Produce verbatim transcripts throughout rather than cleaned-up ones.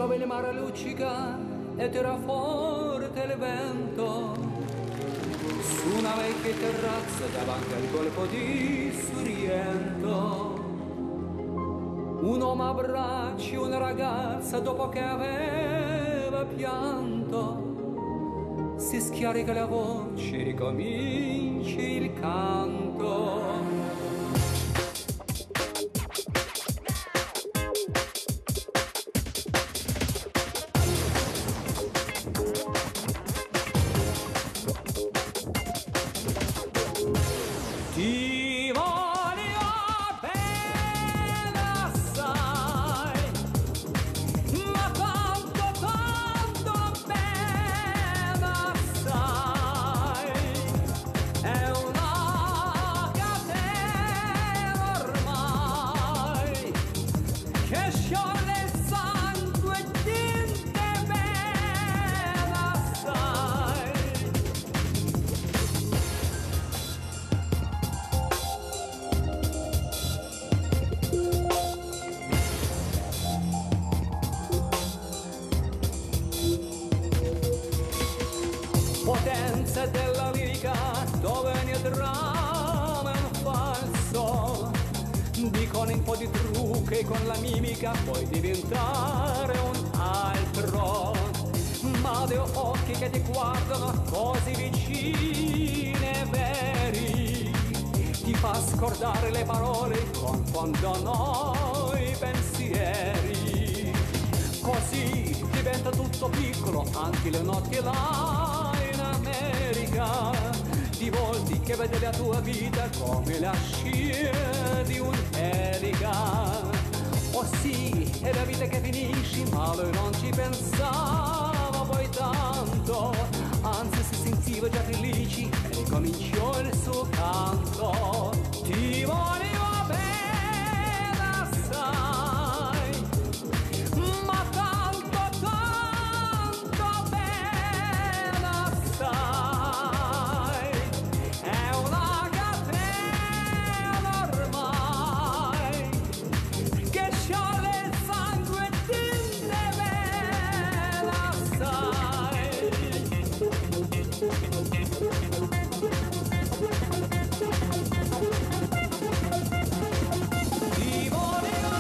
dove il mare luccica e tira forte il vento, su una vecchia terrazza davanti al colpo di Sorrento. Un uomo abbraccia una ragazza dopo che aveva pianto, si scarica la voce, ricomincia il canto. Ti voglio bene assai, ma tanto, tanto bene assai. È una catena ormai che scioglie il sangue e tinte bene assai. Potenza della lirica dove ogni dramma è un falso, dicono un po' di trucchi con la mimica puoi diventare un altro, ma dei occhi che ti guardano così vicini e veri ti fa scordare le parole, confondono i pensieri, così diventa tutto piccolo, anche le notti là in America, di volti che vede la tua vita come la scia di un'elica. Oh sì, è la vita che finisce, ma lui non ci pensava poi tanto, anzi si sentiva già felice e ricominciò il suo canto. Ti volevo bene assai, ma tanto, tanto bene assai. È una catena ormai che scioglie il sangue e tinte bene assai. Ti volevo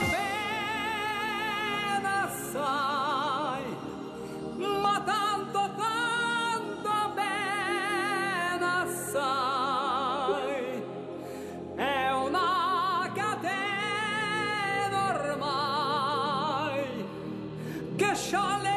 bene assai, ma tanto, tanto bene assai. È una catena ormai che scioglie